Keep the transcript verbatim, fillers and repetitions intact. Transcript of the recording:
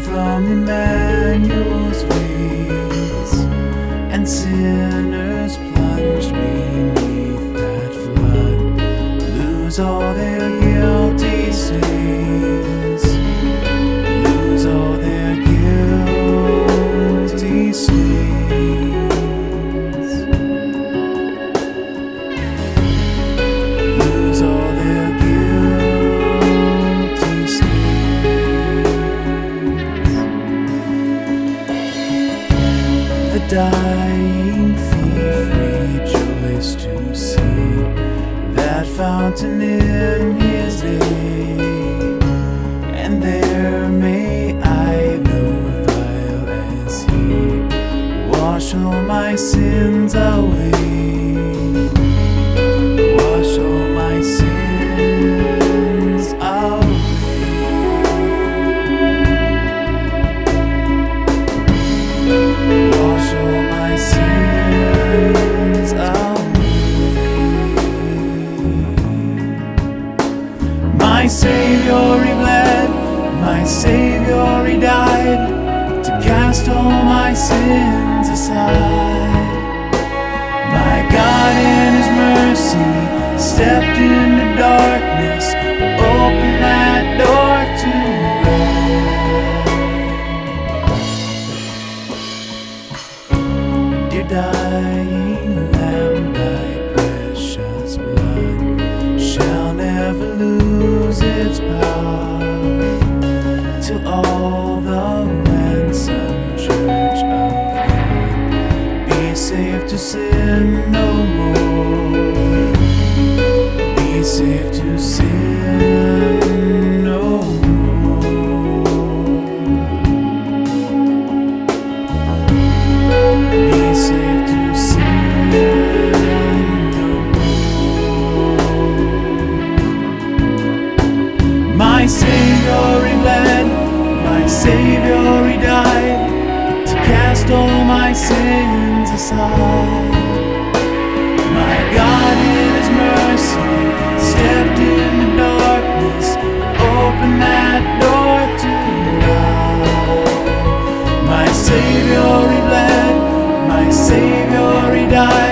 from Emmanuel's ways, and sinners plunged beneath that flood lose all their guilty stains, lose all their guilty stains, lose all their guilty stains. The dying thief rejoiced to see that fountain in his day, and there may I, though vile as he, wash all my sins away, wash all my sins away, wash all my sins away. My Savior, He bled, my Savior, He died, to cast all my sins aside. My God in His mercy stepped into darkness, opened that door to light. Dear dying Lamb, thy precious blood shall never lose its power, till all the ransomed church of God be saved to sin no more, be saved to sin no more, be saved to sin no more. My Savior, He bled, my Savior, He died, to cast all my sins aside. My God in His mercy stepped into darkness, opened that door to light. My Savior, He bled, my Savior, He died,